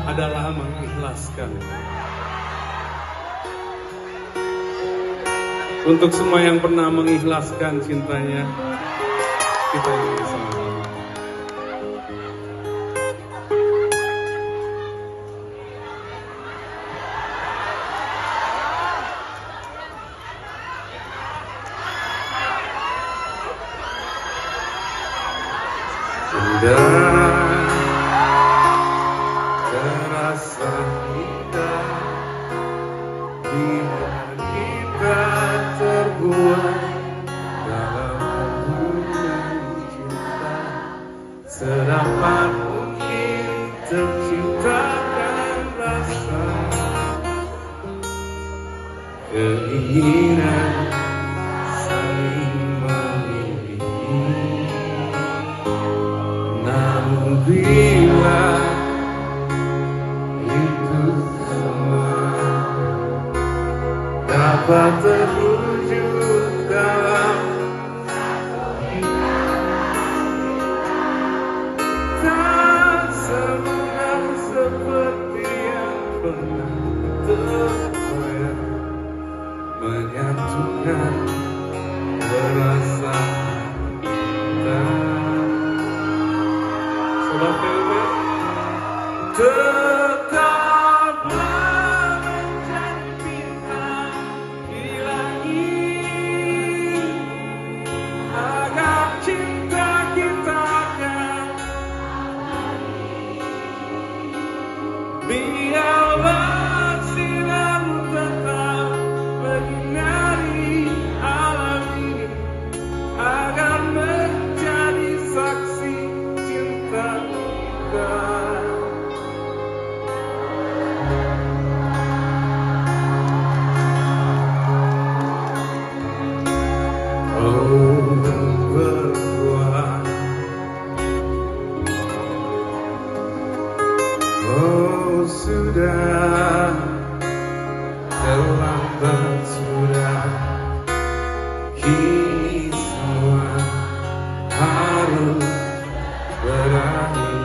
adalah mengikhlaskan. Untuk semua yang pernah mengikhlaskan cintanya, kita ini sama-sama. Sudah terasa indah bila kita terbuai dalam hubungan cinta. Sedapat mungkin terciptakan rasa keinginan saling memiliki. Namun bila itu semua dapat terwujud dalam tak semudah seperti yang pernah terbayang, menyatukan perasaan kita. Tetaplah menjadi bintang ilahi, agar cinta kita akan biarlah sinarmu tetap menyinari alam ini, agar menjadi saksi cinta kita. Oh sudah terlambat sudah, kini semua harus berakhir.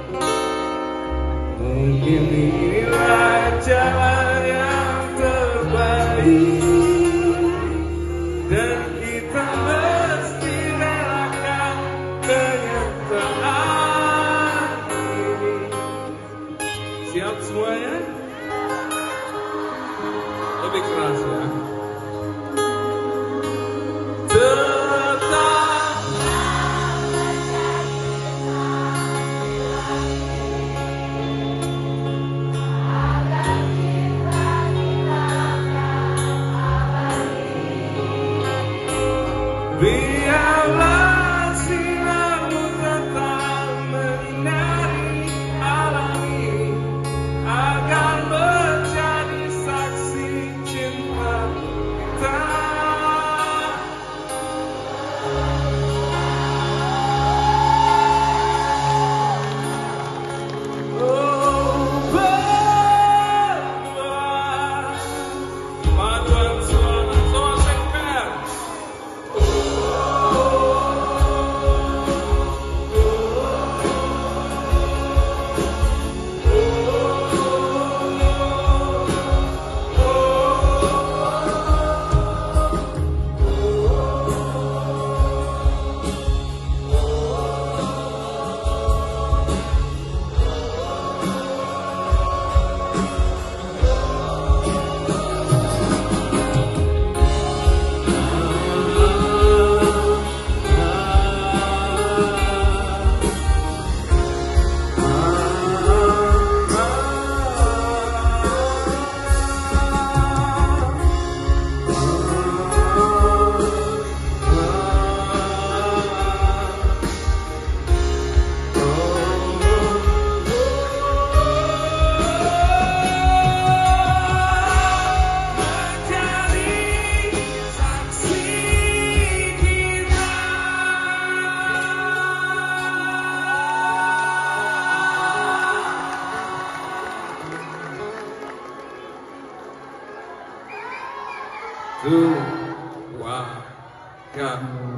Mungkin inilah jalan yang terbaik, dan kita mesti relakan kenyataan ini. Siap semuanya? Lebih keras ya. Biarlah sinarmu tetap menyinari alam ini, agar menjadi saksi cinta kita. Oh berdoa paduan suara doa sengker. Dua, tiga.